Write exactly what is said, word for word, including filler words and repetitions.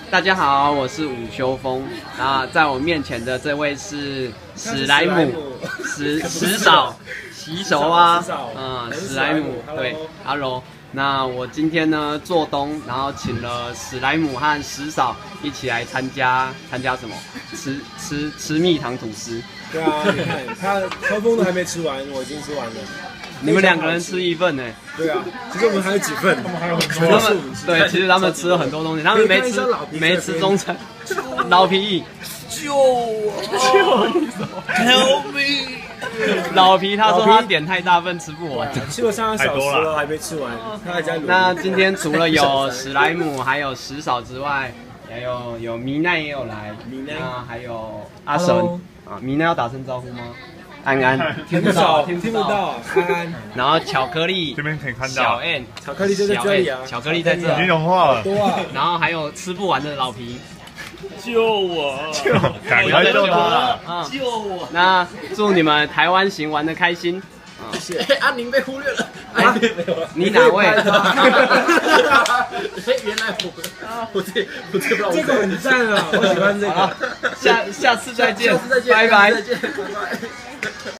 大家好，我是伍修峰。那在我面前的这位是史莱姆，史史嫂，洗手啊，嗯，史莱姆，对 ，Hello。那我今天呢做东，然后请了史莱姆和史嫂一起来参加参加什么？吃吃吃蜜糖吐司。 对啊，你看他科峰都还没吃完，我已经吃完了。 你们两个人吃一份呢？ 对啊，其实我们还有几份，他们还有很多。 他们对，其实他们吃了很多东西，他们没吃没吃中餐。老皮， 救我！救你！Help me！ 老皮他说他点太大份吃不完， 吃了三个小时了还没吃完，他还在努力。 那今天除了有史莱姆还有史嫂之外，也有有米奈也有来，那还有阿神啊，米奈要打声招呼吗？安安听不到，听不到，安安。 然后巧克力这边可以看到小 N， 巧克力就在这里啊， 巧克力在这， 已经融化了。 多啊。 然后还有吃不完的老皮， 救我！ 救！赶快救他！ 救我！ 那祝你们台湾行玩的开心。 谢谢。阿宁被忽略了。啊，没有了。 你哪位？ 原来我我这我这不知道。 这个很赞啊，我喜欢这个。 下下次再见， 下次再见， 拜拜。 再见，拜拜。